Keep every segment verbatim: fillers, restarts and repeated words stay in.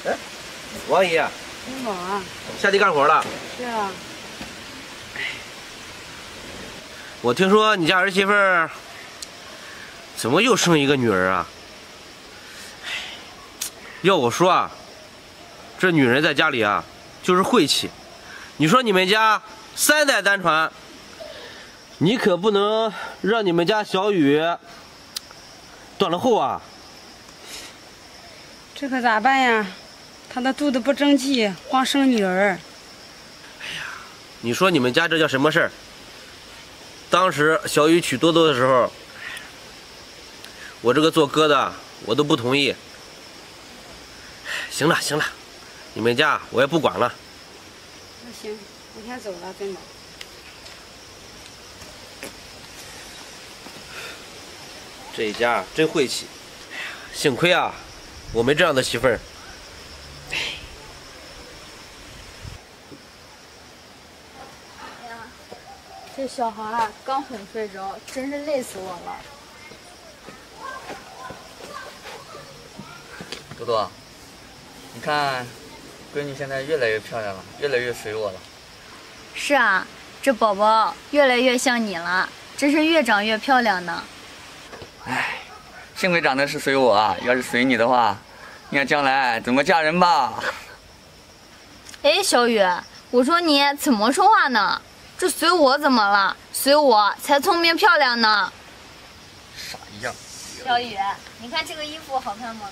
哎，王姨， 你好啊， 下地干活了？ 是啊。 我听说你家儿媳妇儿怎么又生一个女儿啊？要我说啊，这女人在家里啊就是晦气。你说你们家三代单传，你可不能让你们家小雨断了后啊。 这可咋办呀？她的肚子不争气，光生女儿。哎呀，你说你们家这叫什么事儿？当时小雨娶多多的时候，我这个做哥的我都不同意。行了行了，你们家我也不管了。 那行，我先走了，真的。 这一家真晦气，哎呀，幸亏啊，我没这样的媳妇儿。 哎呀，这小孩啊，刚哄睡着，真是累死我了。 多多，你看，闺女现在越来越漂亮了，越来越随我了。 是啊，这宝宝越来越像你了，真是越长越漂亮呢。 唉，幸亏长得是随我啊，要是随你的话，你看将来怎么嫁人吧？ 哎，小雨，我说你怎么说话呢？这随我怎么了？随我才聪明漂亮呢。 傻样。 小雨，你看这个衣服好看吗？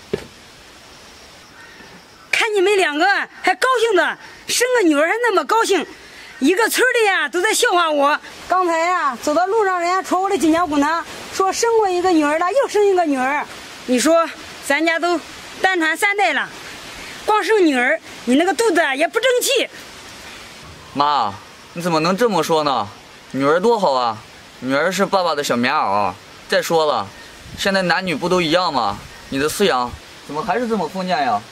看你们两个还高兴的，生个女儿还那么高兴，一个村里呀都在笑话我。刚才呀走到路上，人家戳我的脊梁骨呢，说生过一个女儿了，又生一个女儿。你说咱家都单传三代了，光生女儿，你那个肚子也不争气。 妈，你怎么能这么说呢？女儿多好啊，女儿是爸爸的小棉袄。再说了，现在男女不都一样吗？你的思想怎么还是这么封建呀？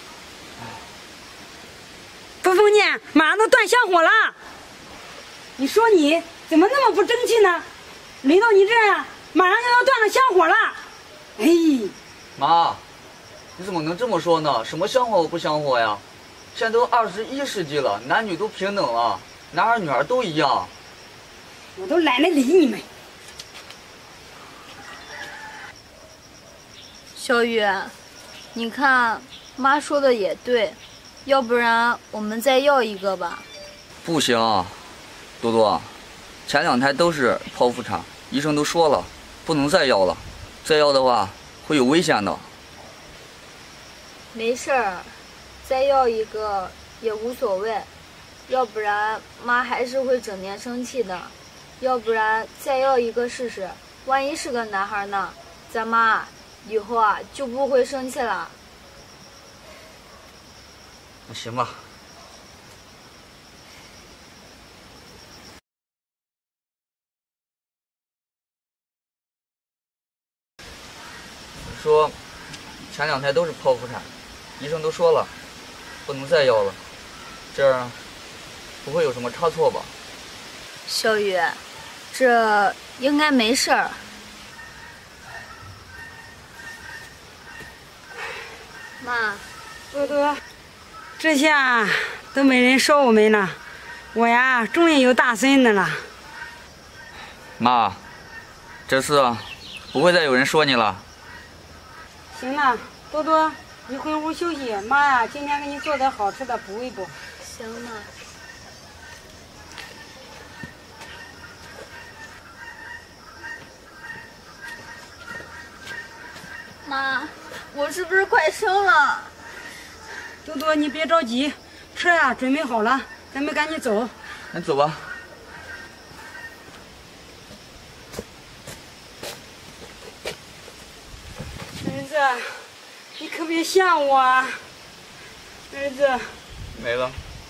不封建，马上都断香火了。你说你怎么那么不争气呢？轮到你这样，马上就要断了香火了。哎， 妈，你怎么能这么说呢？什么香火不香火呀？现在都二十一世纪了，男女都平等了，男孩女孩都一样。 我都懒得理你们。 小雨，你看妈说的也对，要不然我们再要一个吧。 不行，多多，前两胎都是剖腹产，医生都说了，不能再要了，再要的话会有危险的。 没事儿，再要一个也无所谓，要不然妈还是会整天生气的。要不然再要一个试试，万一是个男孩呢？咱妈以后啊就不会生气了。 那行吧。说前两胎都是剖腹产，医生都说了，不能再要了，这样不会有什么差错吧？ 小雨，这应该没事儿。妈， 多多，这下都没人说我们了，我呀终于有大孙子了。 妈，这次不会再有人说你了。 行了，多多，你回屋休息，妈呀，今天给你做点好吃的补一补。 行妈。妈，我是不是快生了？ 多多，你别着急，车呀准备好了，咱们赶紧走。 那走吧。 儿子，你可别吓我啊！儿子， 没了，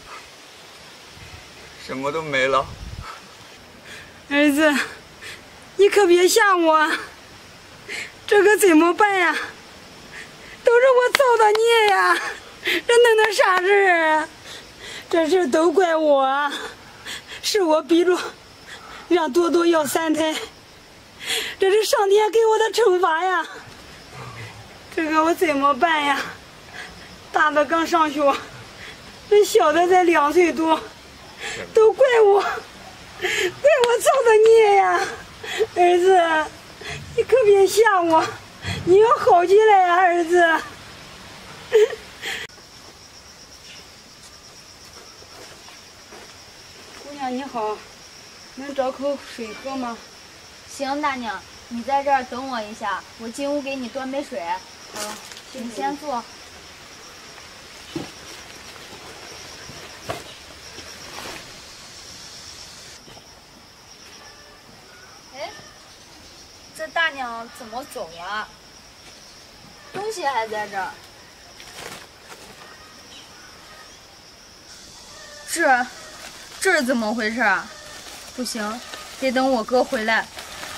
什么都没了。 儿子，你可别吓我，这可怎么办呀？都是我造的孽呀！这弄的啥事儿啊？这事都怪我，是我逼着让多多要三胎，这是上天给我的惩罚呀！这个我怎么办呀？ 大的刚上学，这小的才两岁多，都怪我，怪我造的孽呀！儿子，你可别吓我，你要好起来呀，儿子。姑娘你好，能找口水喝吗？ 行，大娘，你在这儿等我一下，我进屋给你端杯水。 好，谢谢你先坐。哎，这大娘怎么走了？东西还在这儿。这，这是怎么回事啊？不行，得等我哥回来。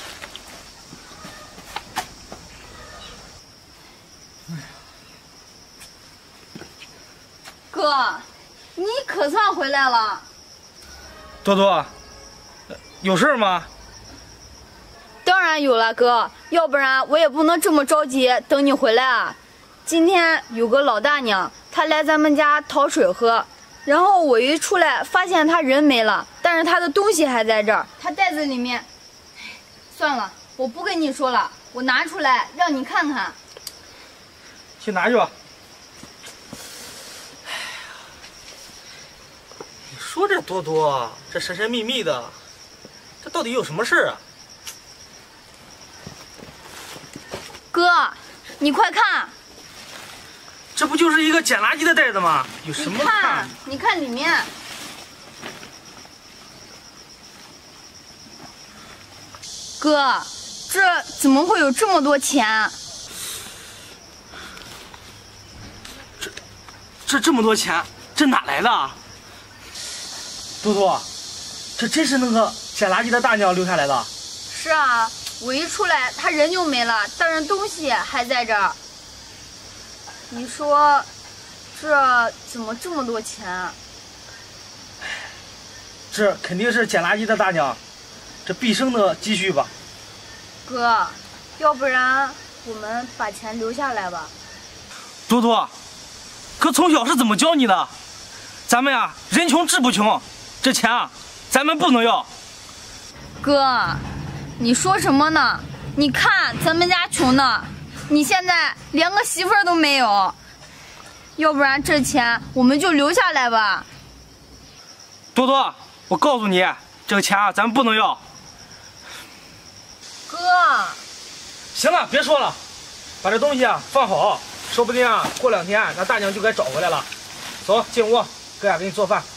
哥，你可算回来了。 多多，有事吗？ 当然有了，哥，要不然我也不能这么着急等你回来啊。今天有个老大娘，她来咱们家讨水喝，然后我一出来发现她人没了，但是她的东西还在这儿，她袋子里面……算了，我不跟你说了，我拿出来让你看看。 去拿去吧。你说这多多，这神神秘秘的，这到底有什么事啊？ 哥，你快看， 这不就是一个捡垃圾的袋子吗？有什么你看看？， 你看里面。哥，这怎么会有这么多钱？ 这这么多钱，这哪来的啊？多多，这真是那个捡垃圾的大娘留下来的？ 是啊，我一出来，他人就没了，但是东西还在这儿。你说，这怎么这么多钱啊？ 这肯定是捡垃圾的大娘这毕生的积蓄吧？ 哥，要不然我们把钱留下来吧。 多多，哥从小是怎么教你的？咱们呀，人穷志不穷，这钱啊，咱们不能要。 哥，你说什么呢？你看咱们家穷的，你现在连个媳妇儿都没有。要不然这钱我们就留下来吧。 多多，我告诉你，这个钱啊，咱们不能要。 哥， 行了，别说了，把这东西啊放好，说不定啊过两天那大娘就该找回来了。走，进屋，哥俩给你做饭。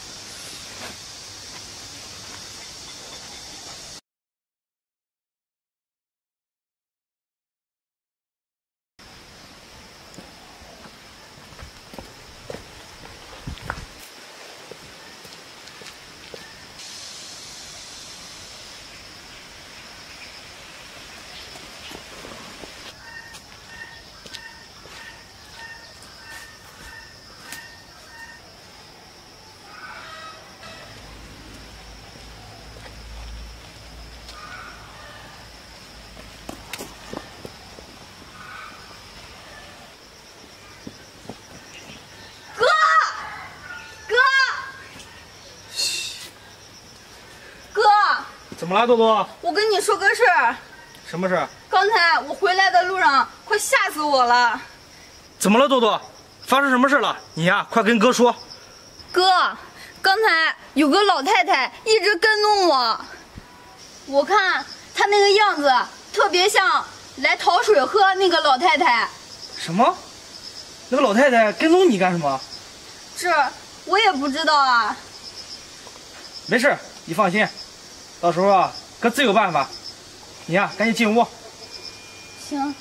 怎么了，多多？ 我跟你说个事儿。 什么事？ 刚才我回来的路上，快吓死我了。 怎么了，多多？发生什么事了？你呀，快跟哥说。 哥，刚才有个老太太一直跟踪我，我看她那个样子特别像来讨水喝那个老太太。 什么？那个老太太跟踪你干什么？ 这我也不知道啊。 没事，你放心。到时候啊，哥自有办法。你呀，赶紧进屋。 行。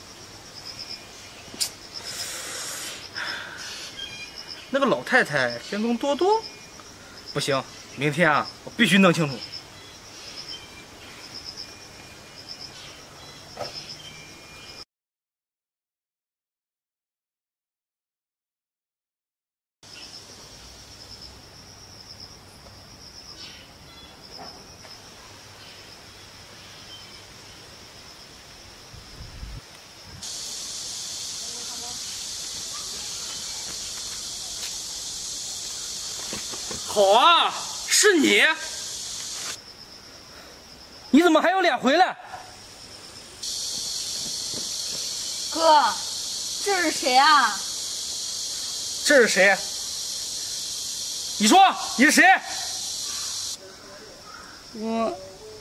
那个老太太跟踪多多，不行，明天啊，我必须弄清楚。 好啊，是你？你怎么还有脸回来？ 哥，这是谁啊？ 这是谁？你说你是谁？ 我，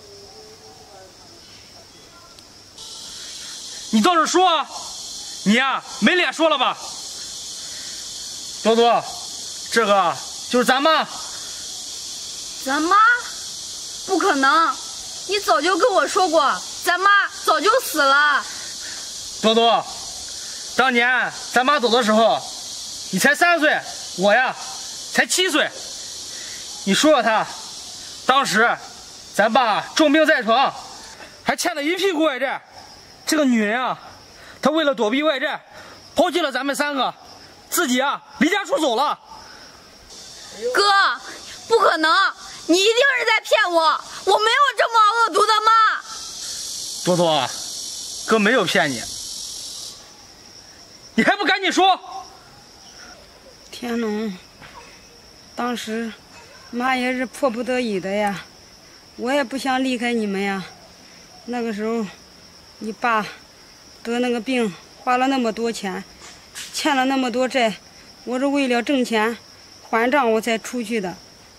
你倒是说啊！你呀，没脸说了吧？多多，这个就是咱妈。 咱妈？不可能！你早就跟我说过，咱妈早就死了。 多多，当年咱妈走的时候，你才三岁，我呀才七岁。你说说她，当时咱爸重病在床，还欠了一屁股外债。这个女人啊，她为了躲避外债，抛弃了咱们三个，自己啊离家出走了。 哥，不可能！你一定是在骗我，我没有这么恶毒的妈。 多多，哥没有骗你，你还不赶紧说？ 天龙，当时妈也是迫不得已的呀，我也不想离开你们呀。那个时候，你爸得那个病，花了那么多钱，欠了那么多债，我是为了挣钱还账我才出去的。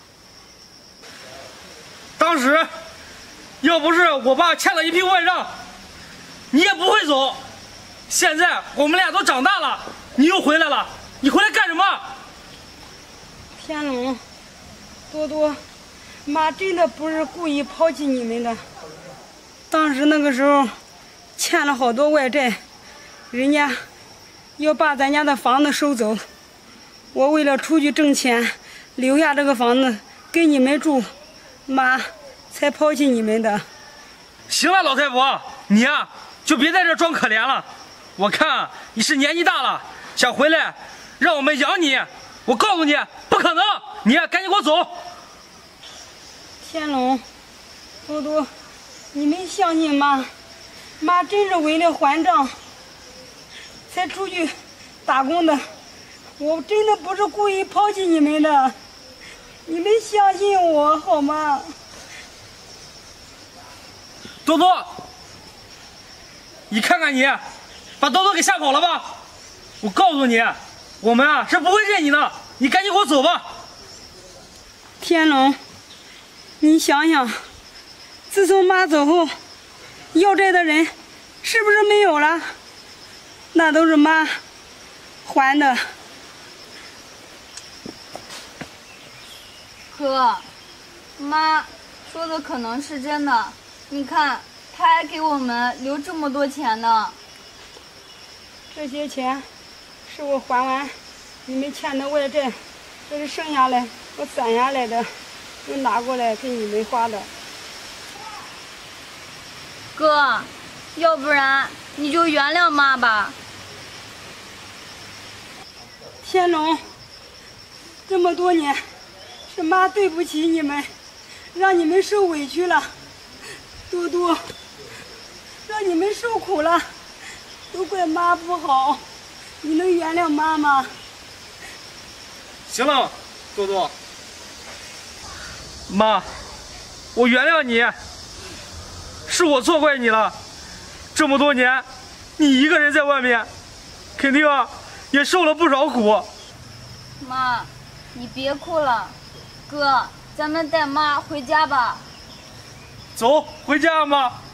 当时要不是我爸欠了一屁股外账，你也不会走。现在我们俩都长大了，你又回来了，你回来干什么？ 天龙，多多，妈真的不是故意抛弃你们的。当时那个时候欠了好多外债，人家要把咱家的房子收走，我为了出去挣钱，留下这个房子给你们住，妈才抛弃你们的。 行了，老太婆，你呀、啊、就别在这装可怜了。我看你是年纪大了，想回来让我们养你。我告诉你，不可能！你呀、啊、赶紧给我走。 天龙，多多，你们相信吗？妈真是为了还账才出去打工的，我真的不是故意抛弃你们的，你们相信我好吗？ 多多，你看看你，把多多给吓跑了吧？我告诉你，我们啊是不会认你的，你赶紧给我走吧。 天龙，你想想，自从妈走后，要债的人是不是没有了？那都是妈还的。 哥，妈说的可能是真的，你看，她还给我们留这么多钱呢。 这些钱是我还完你们欠的外债，这是剩下来我攒下来的，又拿过来给你们花的。 哥，要不然你就原谅妈吧。 天龙，这么多年是妈对不起你们，让你们受委屈了。多多，让你们受苦了，都怪妈不好，你能原谅妈吗？ 行了，多多，妈，我原谅你，是我错怪你了。这么多年，你一个人在外面，肯定啊也受了不少苦。 妈，你别哭了，哥，咱们带妈回家吧。 走，回家吧，妈。